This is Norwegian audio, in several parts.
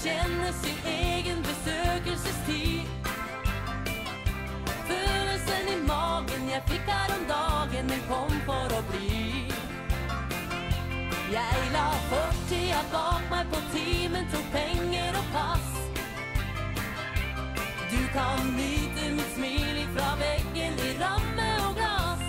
kjenne sin egen besøkelsestid. Følelsen i magen jeg fikk her om dagen, den kom for å bli. Jeg la fortida bak meg på timen, tok penger og pass. Du kan nyte mitt smil ifra veggen i ramme og glass.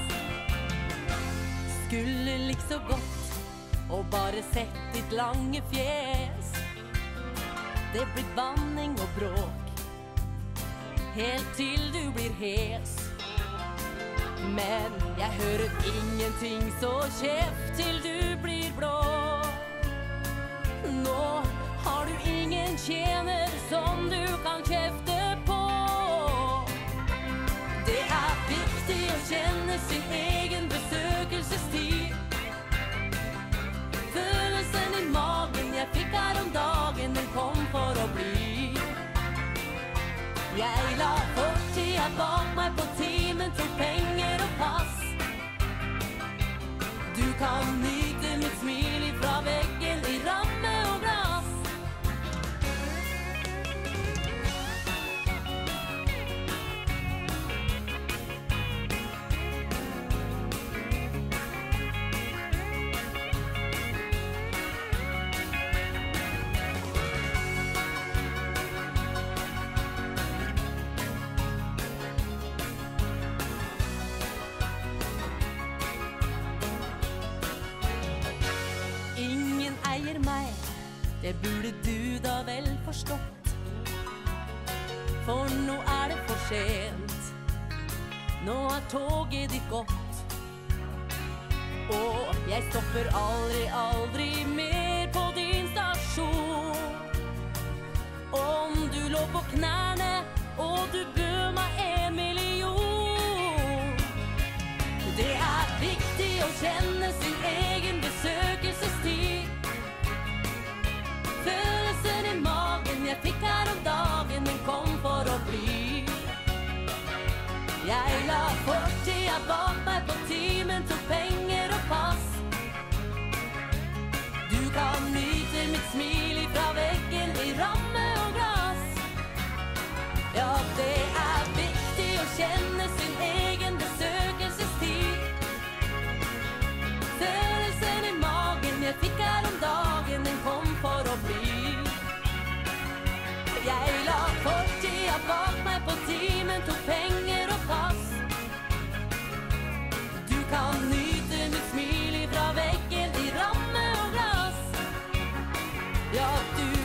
Skulle like så godt og bare sett ditt lange fjes. Det blir banning og bråk helt til du blir hes. Men jeg hører ingenting, så kjeft til du blir blå. Nå har du ingen tjener som du kan kjefte på. Det er viktig å kjenne sin egen besøkelsestid. Følelsen i magen jeg fikk her om dagen, den kom for å bli. Jeg la fortida bak meg på timen, tok penger og pass. Du kan nyte mitt smil ifra veggen i ramme og glass. Eier meg, det burde du da vel forstått. For nå er det for sent, nå er toget ditt gått. Og jeg stopper aldri, aldri mer på din stasjon. Om du lå på knærne og du bød meg 1 million. Det er viktig å kjenne sin egen besøkelsestid. Følelsen i magen jeg fikk her om dagen, den kom for å bli. Jeg la fortida bak meg på timen, tok penger og pass. Du kan nyte mitt smil ifra veggen i ramme og glass. Ja, det er viktig å kjenne sin egen besøkelsestid. Følelsen i magen jeg fikk her om dagen, den kom for å bli. Jeg la fortida bak meg på timen, tok penger og pass. Du kan nyte mitt smil ifra veggen i ramme og glass. Ja, du